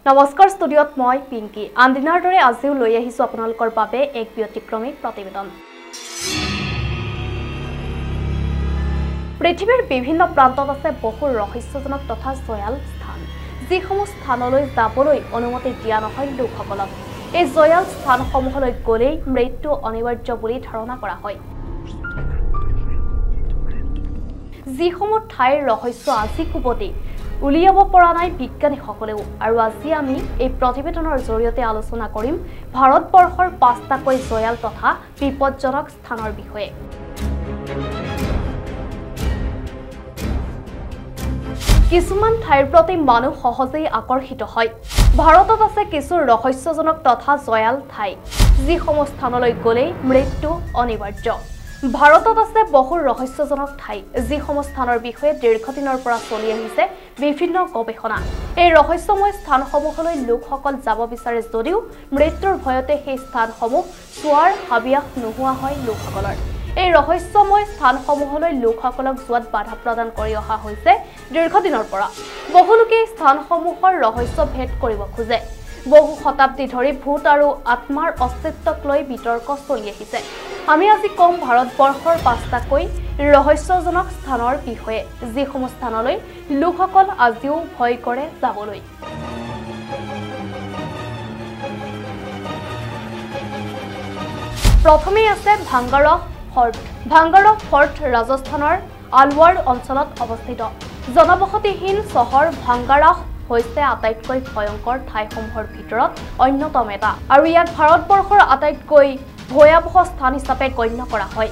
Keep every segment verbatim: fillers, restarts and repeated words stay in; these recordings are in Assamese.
নমস্কাৰ ষ্টুডিঅত মই পিংকি আনদিনাৰ দৰে আজিও লৈ আহিছো আপোনালোকৰ বাবে এক ব্যতিক্ৰমী প্ৰতিবেদন পৃথিৱীৰ বিভিন্ন প্ৰান্তত আছে বহু ৰহস্যজনক তথা জয়াল স্থান যিসমূহ স্থানলৈ যাবলৈ অনুমতি দিয়া নহয় লোকসকলক এই জয়াল স্থানসমূহলৈ গ'লেই মৃত্যু অনিবাৰ্য বুলি ধাৰণা কৰা হয় যিসমূহ ঠাইৰ ৰহস্য আজি কুবতি উলিয়াব পৰা নাই বিজ্ঞানীসকলেও আৰু আজি আমি এই প্ৰতিবেদনৰ জৰিয়তে আলোচনা কৰিম ভাৰতবৰ্ষৰ পাঁচটাকৈ জয়াল তথা বিপদজনক স্থানৰ বিষয়ে কিছুমান ঠাইৰ প্ৰতি মানুহ সহজেই আকৰ্ষিত হয় ভাৰতত আছে কিছু ৰহস্যজনক তথা জয়াল ঠাই যিসমূহ স্থানলৈ গ'লেই মৃত্যু অনিবাৰ্য ভাৰতত আছে বহু ৰহস্যজনক ঠাই যিসমূহ স্থানৰ বিষয়ে দীৰ্ঘদিনৰ পৰা চলি আহিছে বিভিন্ন গৱেষণা এই ৰহস্যময় স্থানসমূহলৈ লোকসকল যাব বিচাৰে যদিও মৃত্যুৰ ভয়তে সেই স্থানসমূহ চোৱাৰ হাবিয়াস নোহোৱা হয় লোকসকলৰ এই ৰহস্যময় স্থানসমূহলৈ লোকসকলক যোৱাত বাধা প্ৰদান কৰি অহা হৈছে দীৰ্ঘদিনৰ পৰা বহু লোকে স্থানসমূহৰ ৰহস্য ভেদ কৰিব খোজে বহু শতাব্দী ধৰি ভূত আৰু আত্মাৰ অস্তিত্বক লৈ বিতৰ্ক চলি আহিছে আমি আজি কম ভাৰতবৰ্ষৰ পাঁচটাকৈ ৰহস্যজনক স্থানৰ বিষয়ে যিসমূহ স্থানলৈ লোকসকল আজিও ভয় কৰে যাবলৈ প্ৰথমে আছে ভাংগাৰহ ফৰ্ট ভাংগাৰহ ফৰ্ট ৰাজস্থানৰ আলৱাৰ অঞ্চলত অৱস্থিত জনবসতিহীন চহৰ ভাংগাৰহ হৈছে আটাইতকৈ ভয়ংকৰ ঠাইসমূহৰ ভিতৰত অন্যতম এটা আৰু ইয়াক ভাৰতবৰ্ষৰ আটাইতকৈ ভয়াবহ স্থান হিচাপে গণ্য কৰা হয়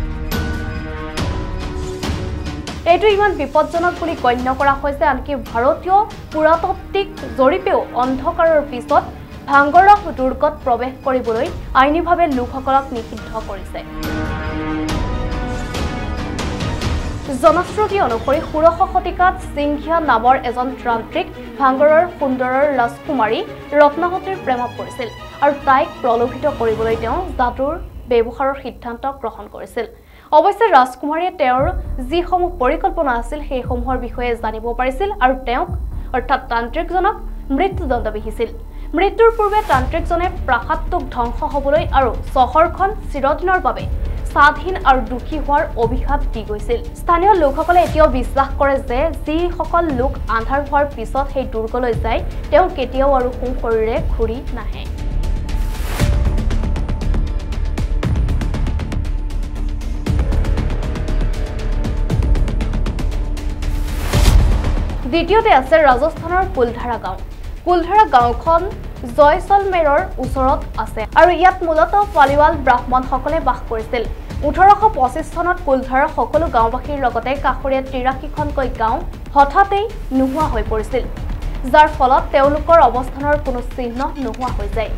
এইটো ইমান বিপদজনক বুলি গণ্য কৰা হৈছে আনকি ভাৰতীয় পুৰাতাত্ত্বিক জৰীপেও অন্ধকাৰৰ পিছত ভাংগাৰহ দুৰ্গত প্ৰৱেশ কৰিবলৈ আইনীভাৱে লোকসকলক নিষিদ্ধ কৰিছে জনশ্ৰুতি অনুসৰি ষোড়শ শতিকাত সিংঘিয়া নামৰ এজন তান্ত্ৰিক ভাংগাৰৰ সুন্দৰৰ ৰাজকুমাৰী ৰত্নাৱতীৰ প্ৰেমত পৰিছিল আৰু তাইক প্ৰলোভিত কৰিবলৈ তেওঁ যাদুৰ ব্যৱহাৰৰ সিদ্ধান্ত গ্ৰহণ কৰিছিল অৱশ্যে ৰাজকুমাৰীয়ে তেওঁৰ যিসমূহ পৰিকল্পনা আছিল সেইসমূহৰ বিষয়ে জানিব পাৰিছিল আৰু তেওঁক অৰ্থাৎ তান্ত্ৰিকজনক মৃত্যুদণ্ড বিহিছিল মৃত্যুৰ পূৰ্বে তান্ত্ৰিকজনে প্ৰাসাদটোক ধ্বংস হ'বলৈ আৰু চহৰখন চিৰদিনৰ বাবে স্বাধীন আৰু দুখী হোৱাৰ অভিশাপ দি গৈছিল স্থানীয় লোকসকলে এতিয়াও বিশ্বাস কৰে যে যিসকল লোক আন্ধাৰ হোৱাৰ পিছত সেই দুৰ্গলৈ যায় তেওঁ কেতিয়াও আৰু সুশৰীৰে ঘূৰি নাহে দ্বিতীয়তে আছে ৰাজস্থানৰ কুলধাৰা গাঁও কুলধাৰা গাঁওখন জয়সলমেৰৰ ওচৰত আছে আৰু ইয়াত মূলতঃ পালিৱাল ব্ৰাহ্মণসকলে বাস কৰিছিল ওঠৰশ পঁচিছ চনত কুলধাৰৰ সকলো গাঁওবাসীৰ লগতে কাষৰীয়া তিৰাশীখনকৈ গাঁও হঠাতেই নোহোৱা হৈ পৰিছিল যাৰ ফলত তেওঁলোকৰ অৱস্থানৰ কোনো চিহ্ন নোহোৱা হৈ যায়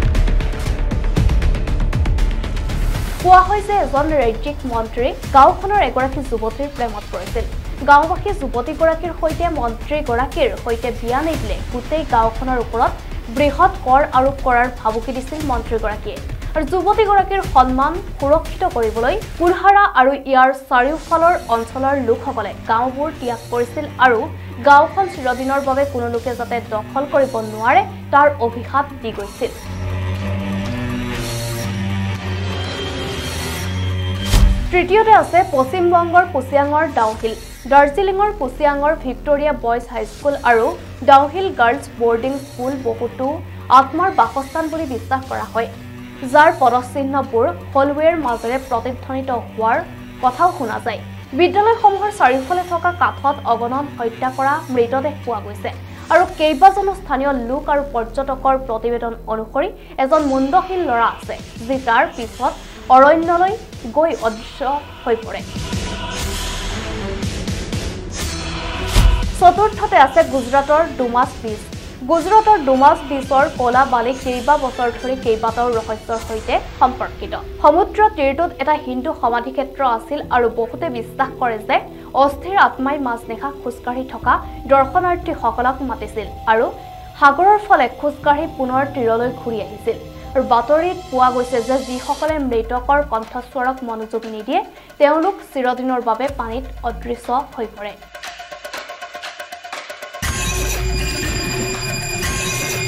কোৱা হয় যে এজন ৰাজ্যিক মন্ত্ৰী গাঁওখনৰ এগৰাকী যুৱতীৰ প্ৰেমত পৰিছিল গাঁওবাসী যুৱতীগৰাকীৰ সৈতে মন্ত্ৰীগৰাকীৰ সৈতে বিয়া নিদিলে গোটেই গাঁওখনৰ ওপৰত বৃহৎ কৰ আৰোপ কৰাৰ ভাবুকি দিছিল মন্ত্ৰীগৰাকীয়ে আৰু যুৱতীগৰাকীৰ সন্মান সুৰক্ষিত কৰিবলৈ কুলহাৰা আৰু ইয়াৰ চাৰিওফালৰ অঞ্চলৰ লোকসকলে গাঁওবোৰ ত্যাগ কৰিছিল আৰু গাঁওখন চিৰদিনৰ বাবে কোনো লোকে যাতে দখল কৰিব নোৱাৰে তাৰ অভিশাপ দি গৈছিল তৃতীয়তে আছে পশ্চিমবংগৰ কুচিয়াঙৰ ডাউহিল দাৰ্জিলিঙৰ কুচিয়াঙৰ ভিক্টোৰিয়া বয়জ হাইস্কুল আৰু ডাউহিল গাৰ্লছ বৰ্ডিং স্কুল বহুতো আত্মাৰ বাসস্থান বুলি বিশ্বাস কৰা হয় যাৰ পদচিহ্নবোৰ হলৱেৰ মাজেৰে প্ৰতিধ্বনিত হোৱাৰ কথাও শুনা যায় বিদ্যালয়সমূহৰ চাৰিওফালে থকা কাঠত অগণন হত্যা কৰা মৃতদেহ পোৱা গৈছে আৰু কেইবাজনো স্থানীয় লোক আৰু পৰ্যটকৰ প্ৰতিবেদন অনুসৰি এজন মুণ্ডহীন ল'ৰা আছে যি তাৰ পিছত অৰণ্যলৈ গৈ অদৃশ্য হৈ পৰে চতুৰ্থতে আছে গুজৰাটৰ ডুমাছ বীচ গুজৰাটৰ ডুমাছ বীচৰ কলা বালি কেইবা বছৰ ধৰি কেইবাটাও ৰহস্যৰ সৈতে সম্পৰ্কিত সমুদ্ৰ তীৰটোত এটা হিন্দু সমাধিক্ষেত্ৰ আছিল আৰু বহুতে বিশ্বাস কৰে যে অস্থিৰ আত্মাই মাজনিশা খোজকাঢ়ি থকা দৰ্শনাৰ্থীসকলক মাতিছিল আৰু সাগৰৰ ফালে খোজকাঢ়ি পুনৰ তীৰলৈ ঘূৰি আহিছিল আৰু বাতৰিত পোৱা গৈছে যে যিসকলে মৃতকৰ কণ্ঠস্বৰক মনোযোগ নিদিয়ে তেওঁলোক চিৰদিনৰ বাবে পানীত অদৃশ্য হৈ পৰে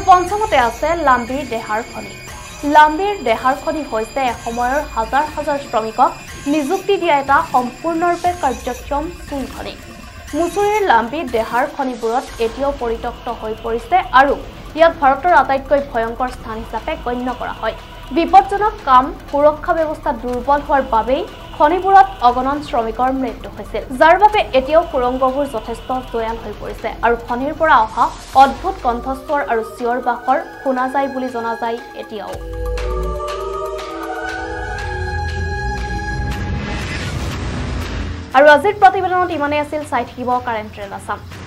পঞ্চমতে আছে লাম্বিৰ দেহাৰ খনি লাম্বিৰ দেহাৰ খনি হৈছে এসময়ৰ হাজাৰ হাজাৰ শ্ৰমিকক নিযুক্তি দিয়া এটা সম্পূৰ্ণৰূপে কাৰ্যক্ষম চুল খনি মুছুৰীৰ লাম্বি দেহাৰ খনিবোৰত এতিয়াও পৰিত্যক্ত হৈ পৰিছে আৰু ইয়াক ভাৰতৰ আটাইতকৈ ভয়ংকৰ স্থান হিচাপে গণ্য কৰা হয় বিপদজনক কাম সুৰক্ষা ব্যৱস্থা দুৰ্বল হোৱাৰ বাবেই খনিবোৰত অগণন শ্ৰমিকৰ মৃত্যু হৈছিল যাৰ বাবে এতিয়াও সুৰংগবোৰ যথেষ্ট জয়াল হৈ পৰিছে আৰু খনিৰ পৰা অহা অদ্ভুত কণ্ঠস্বৰ আৰু চিঞৰ বাখৰ শুনা যায় বুলি জনা যায় এতিয়াও আৰু আজিৰ প্ৰতিবেদনত ইমানেই আছিল চাই থাকিব কাৰেণ্ট ট্ৰেণ্ড আছাম